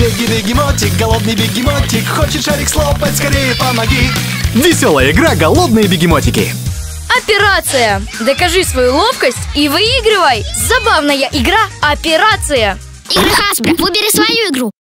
Беги-бегемотик, голодный бегемотик, хочет шарик слопать, скорее помоги. Веселая игра «Голодные бегемотики». Операция. Докажи свою ловкость и выигрывай. Забавная игра «Операция». Игры Hasbro. Выбери свою игру.